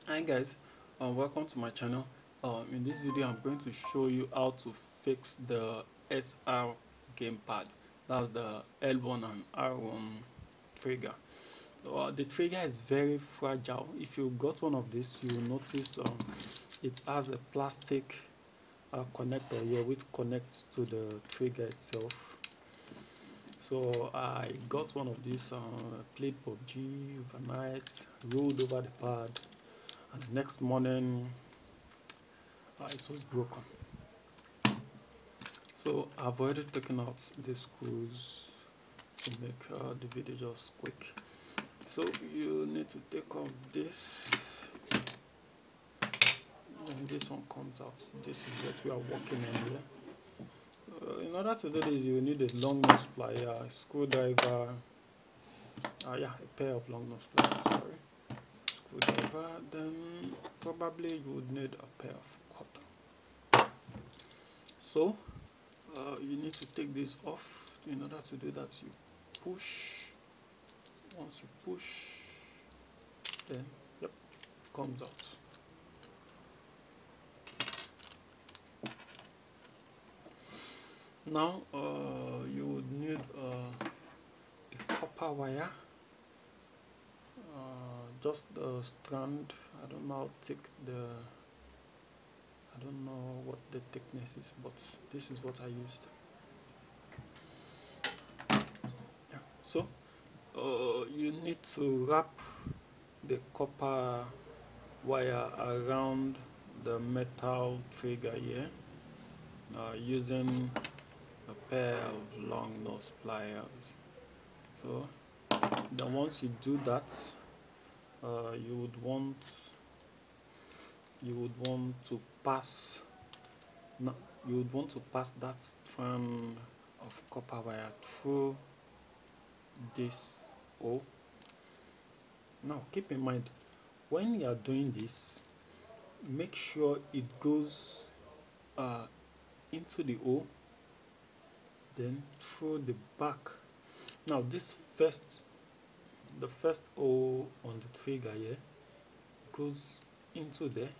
Hi guys, welcome to my channel. In this video I'm going to show you how to fix the SR gamepad. That's the L1 and R1 trigger. The trigger is very fragile. If you got one of these, you will notice it has a plastic connector here which connects to the trigger itself. So I got one of these, played PUBG overnight, rolled over the pad, and the next morning it was broken. So I've already taken out the screws to make the video just quick. So you need to take off this, and this one comes out. This is what we are working on here. In order to do this, you need a long nose plier, a screwdriver, a pair of long nose pliers, sorry, screwdriver, then probably you would need a pair of cutter. So you need to take this off. In order to do that, you push. Once you push, then it comes out. Now you would need a copper wire, just the strand. I don't know what the thickness is, but this is what I used. Yeah. So you need to wrap the copper wire around the metal trigger here using a pair of long nose pliers. So then once you do that, you would want to pass that strand of copper wire through this hole. Now keep in mind, when you are doing this, make sure it goes into the hole, then through the back. Now the first hole on the trigger here goes into there,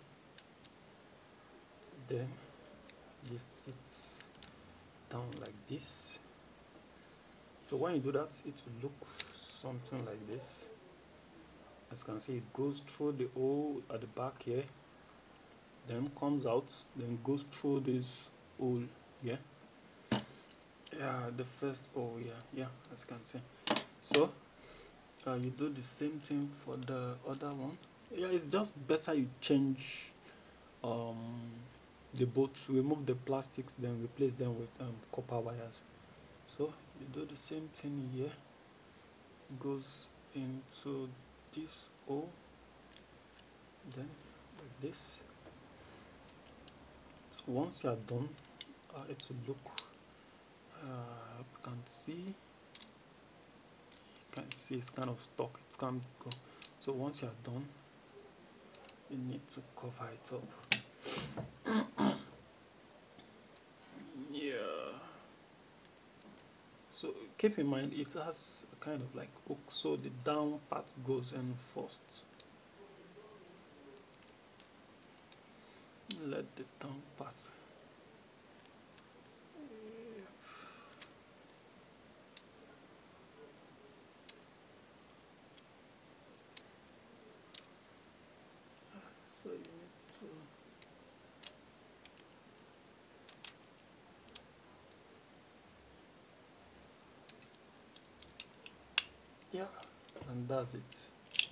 then this sits down like this. So when you do that, it will look something like this. As you can see, it goes through the hole at the back here, then comes out, then goes through this hole here. Yeah, the first hole here. Yeah, as you can see. So you do the same thing for the other one. Yeah, it's just better you change the bolts, remove the plastics, then replace them with copper wires. So you do the same thing here. It goes into this hole, then like this. So once you are done, it will look, you can see it's kind of stuck, it can't go. So once you are done, you need to cover it up. Yeah. So keep in mind, it has a kind of like hook, so the down part goes in first. Let the down part. So you need to and that's it.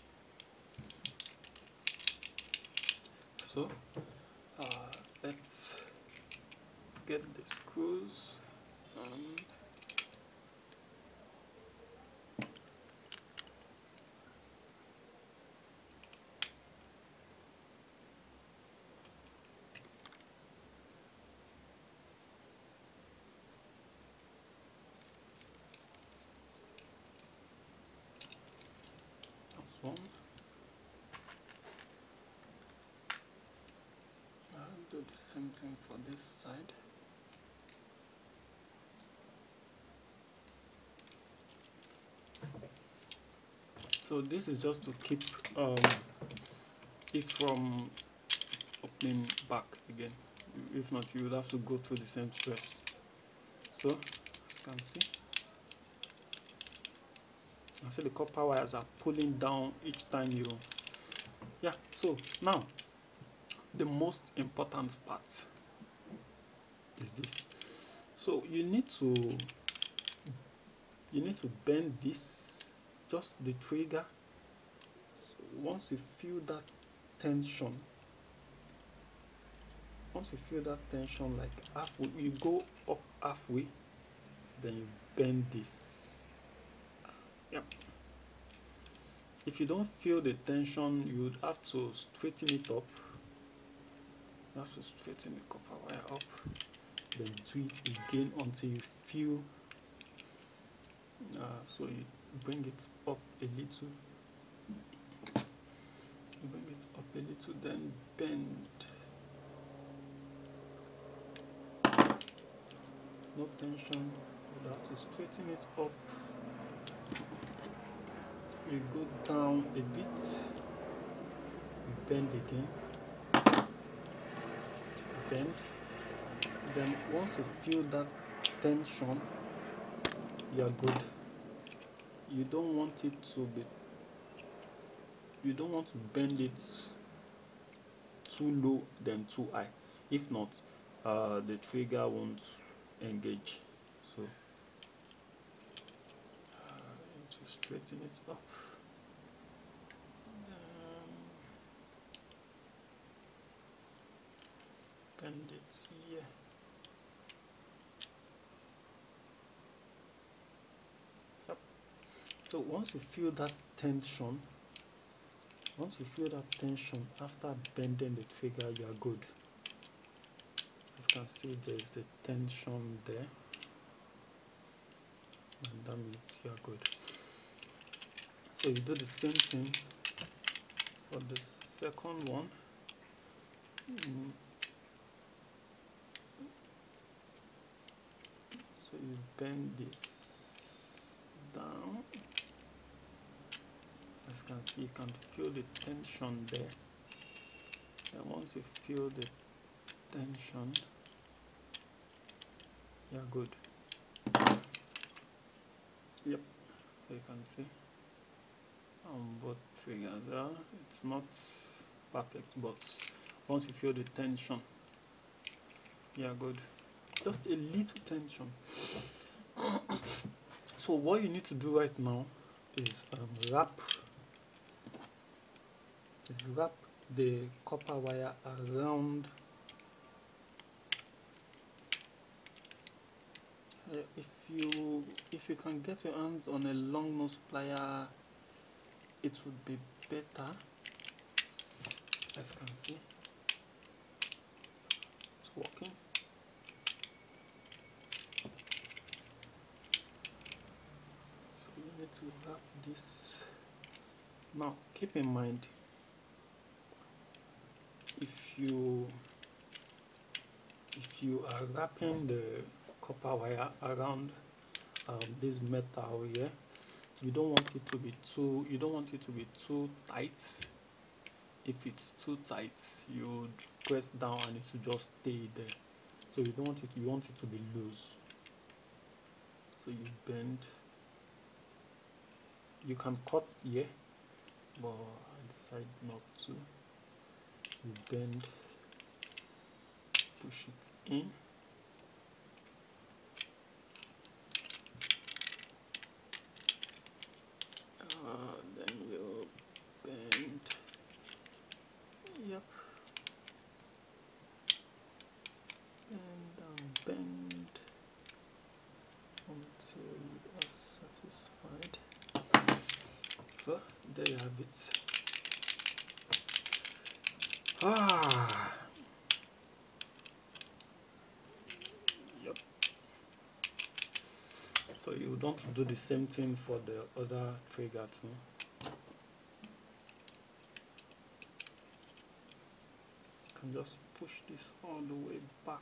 So let's get the screws and that's one. I'll do the same thing for this side. So this is just to keep it from opening back again. If not, you will have to go through the same stress. So as you can see, the copper wires are pulling down each time you, so now the most important part is this. So you need to bend this, just the trigger. So once you feel that tension, like halfway, you go up halfway, then you bend this. If you don't feel the tension, you would have to straighten it up. You have to straighten the copper wire up, then do it again until you feel. So you bring it up a little, then bend. No tension, you have to straighten it up. You go down a bit, you bend again, bend. Then once you feel that tension, you are good. You don't want to bend it too low than too high. If not, the trigger won't engage. So to straighten it up, bend it here. So once you feel that tension, after bending the trigger, you are good. As you can see, there is a tension there, and that means you are good. So you do the same thing for the second one. So you bend this down. As you can see, you can feel the tension there. And once you feel the tension, you're good. Yep, so you can see on both triggers. It's not perfect, but once you feel the tension, you're good. Just a little tension. So what you need to do right now is wrap the copper wire around. If you can get your hands on a long nose plier, it would be better. As you can see, it's working. So you need to wrap this. Now keep in mind, if you are wrapping the copper wire around this metal here, you don't want it to be too tight. If it's too tight, you press down and it will just stay there. So you don't want it, you want it to be loose. So you bend. You can cut here, but I decide not to. You bend, push it in. Then we'll bend. Yep. And bend until you are satisfied. So there you have it. Yep. So you don't do the same thing for the other trigger too. You can just push this all the way back.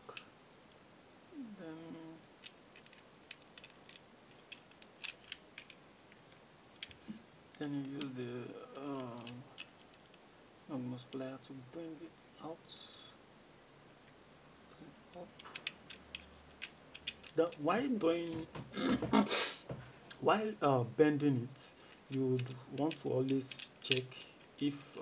Then you use the multiplier to bring it out, up. While doing while bending it, you would want to always check if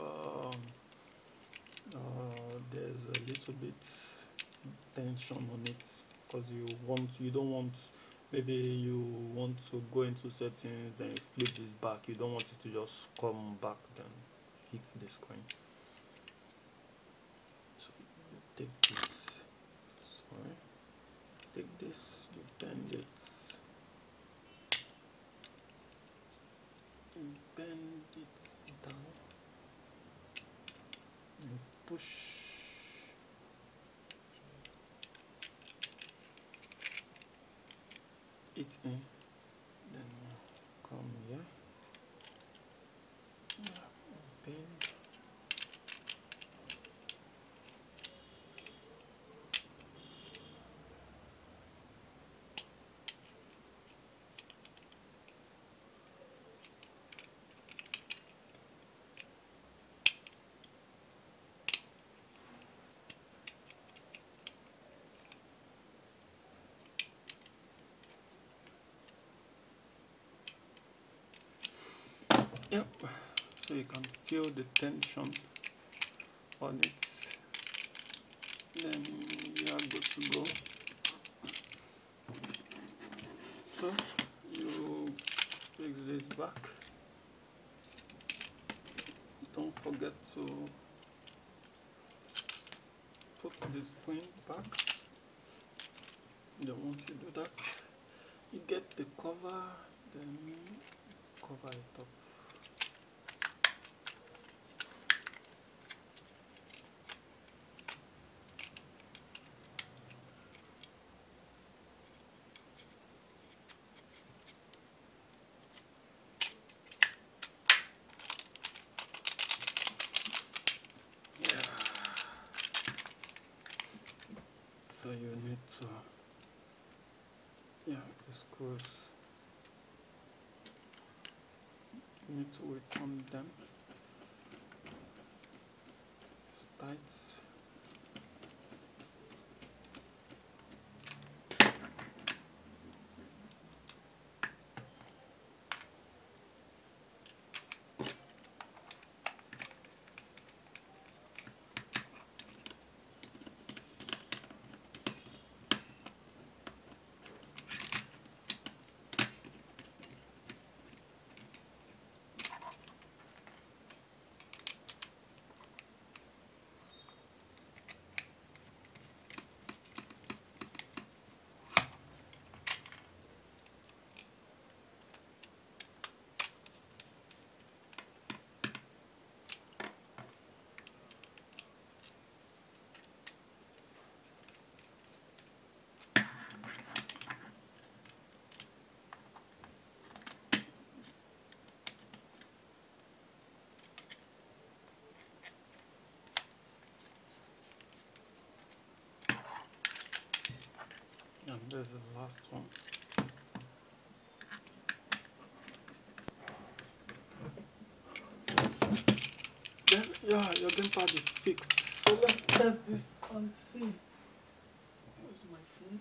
there's a little bit tension on it, because you don't want, maybe you want to go into settings, then you flip this back, you don't want it to just come back then hit the screen. So you take this, sorry, take this, you bend it, down and push it in, then come here, bend. Yep, so you can feel the tension on it, then you are good to go. So you fix this back, don't forget to put the screen back. Then once you do that, you get the cover, then cover it up. So you need to, the screws, you need to return them. It's tight. And there's the last one. Then your gamepad is fixed. So let's test this and see. Where's my phone?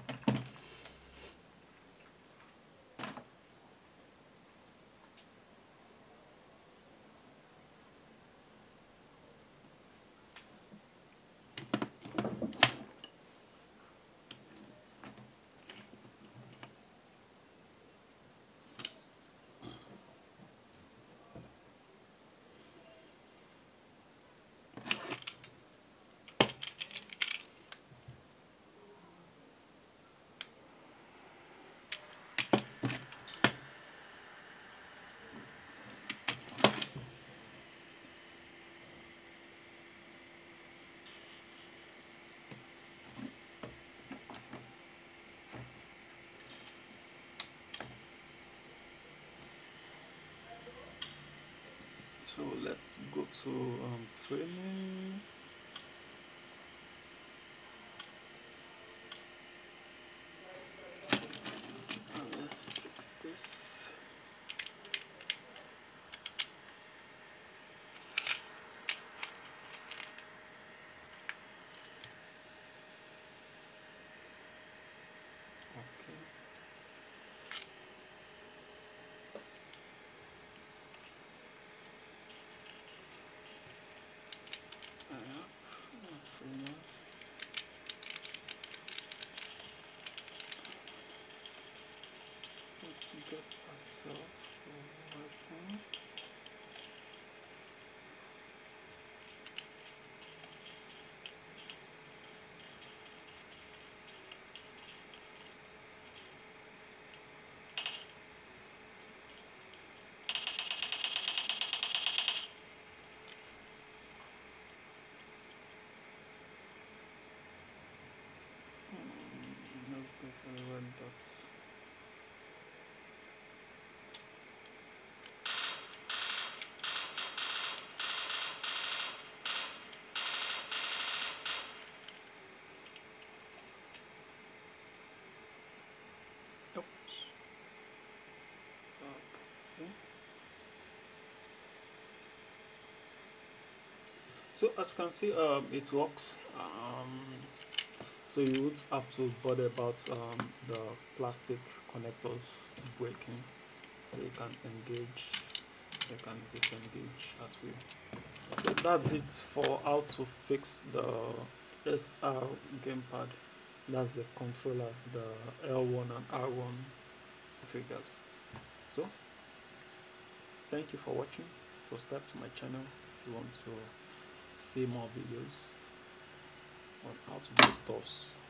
So let's go to training. And let's fix this. So as you can see, it works. So you would have to bother about the plastic connectors breaking. So you can engage, you can disengage at will. So that's it for how to fix the SR gamepad. That's the controllers, the L1 and R1 triggers. So thank you for watching. Subscribe to my channel if you want to see more videos on how to do stuffs.